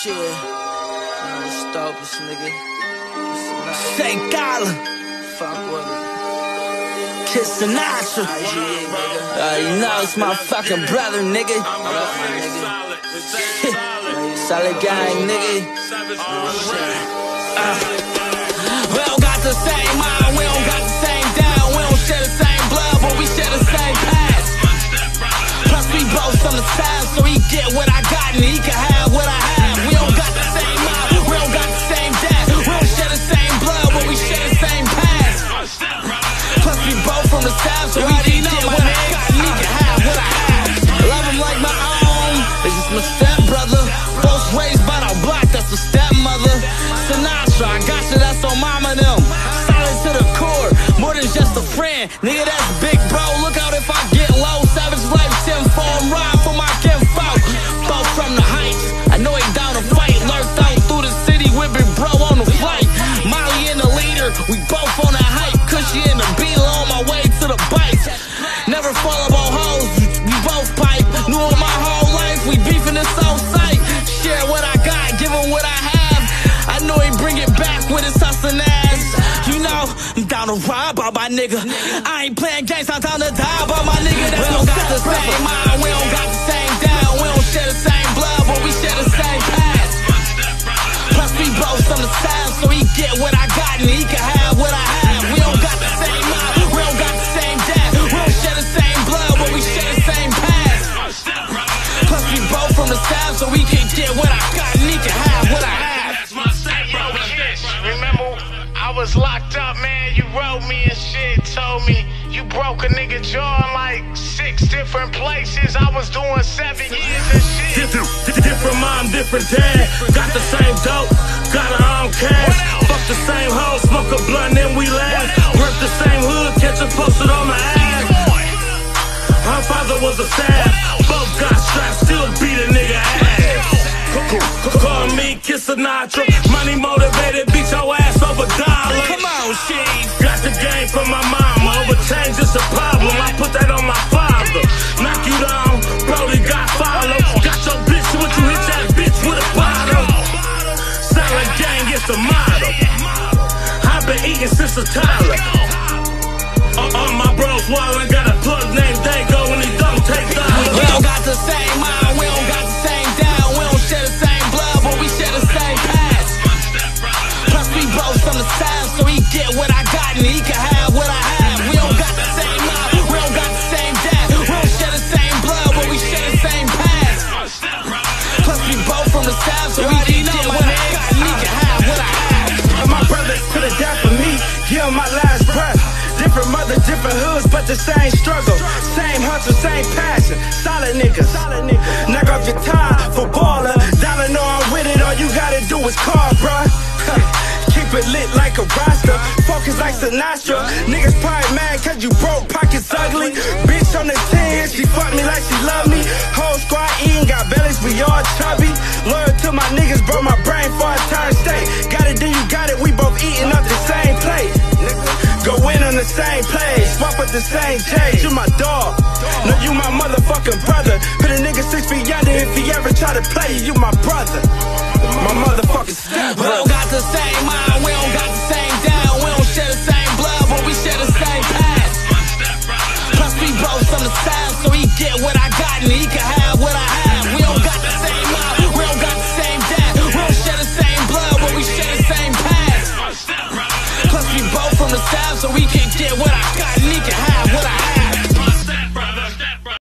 Shit. Stopest nigga. St. Gala. Fuck with it. Kiss Sinatra. You know it's my fucking brother, nigga. What up, my nigga? Solid gang, nigga. We don't got the same mind, we don't got the same down. We don't share the same blood, but we share the same past. Plus we both on the side, so he get what I got and he can have what I have. We don't got the same mind, we don't got the same dad. We don't share the same blood, but we share the same past. Plus we both from the south, so he can get what I got and he can have what I have. I love him like my own, it's just my stepbrother. Both raised by the block, that's the stepmother. Sinatra, I got you, that's on mama them. Solid to the core, more than just a friend. Nigga, that's big bro, look out if I get low. Savage life, 10 for him, ride for my kinfolk. Both from the heights, I know he down to fight. Lurked out through the city with big bro on the flight. Molly and the leader, we both on that hype. Cushy in the Beetle on my way to the bikes. Never fall up on hoes, we both pipe. Knew him my whole life, we beefing this on sight. Share what I got, give him what I have. I know he bring it back with his hustling ass. You know, I'm down to ride by my nigga. I ain't playing games, I'm down to die by my nigga. We don't got the same mind, we don't got the same down. We don't share the same blood, but we share the same past. Plus we both on the side, so he get what I got and he can have what I have. We don't got the same mind, we don't got the same dad. We don't share the same blood, but we share the same past. Plus we both from the south, so we can get what I got and he can have what I have. Remember, I was locked up, man. You wrote me and shit, told me you broke a nigga jaw in like 6 different places. I was doing 7 years and shit. Different mom, different dad. Got the same dope, got her own cash. Fuck the same hoe, smoke a blunt, then we laugh. Work the same hood, catch her posted on my ass. Her father was a stab. Both got strapped, still beat a nigga ass. Call me Kiss Sinatra. Money motivated, beat your ass over dollar. Come on, shit. Got the game from my mama. Over change is a problem. I put that on my father. Knock you down, Brody got follow. Got your bitch when you hit that bitch with a bottle. Solid gang is the motto. I've been eating since a toddler. All my bros wallin', got a plug named Dago and he don't take dollars. We don't got the same mind, we don't got the same down. We don't share the same blood, but we share the same past. Plus we both from the side, so he get what I got and he can have what I have. We don't got the same mind, we don't got the same dad. We don't share the same blood, but we share the same past. Plus we both from the side, so he can get what I got and he can have what I have. My brothers to the death for me, give him my last breath. Different mother, different hoods, but the same struggle. Same hustle, same passion. Solid niggas. Knock off your tie for baller. Dollar know I'm with it, all you gotta do is call, bruh. Keep it lit like a roster. Focus like Sinatra. Niggas probably mad cause you broke, pockets ugly. Bitch on the 10, she fuck me like she love me. Whole squad eating, got bellies, we all chubby. Loyal to my niggas, bro, my brain for a time state. Got it, then you got it, we both eating up the same plate. Go in on the same place, swap at the same chase. You my dog, no you my motherfucking brother. Put a nigga 6 feet under if he ever try to play you, you my brother. My motherfucking step.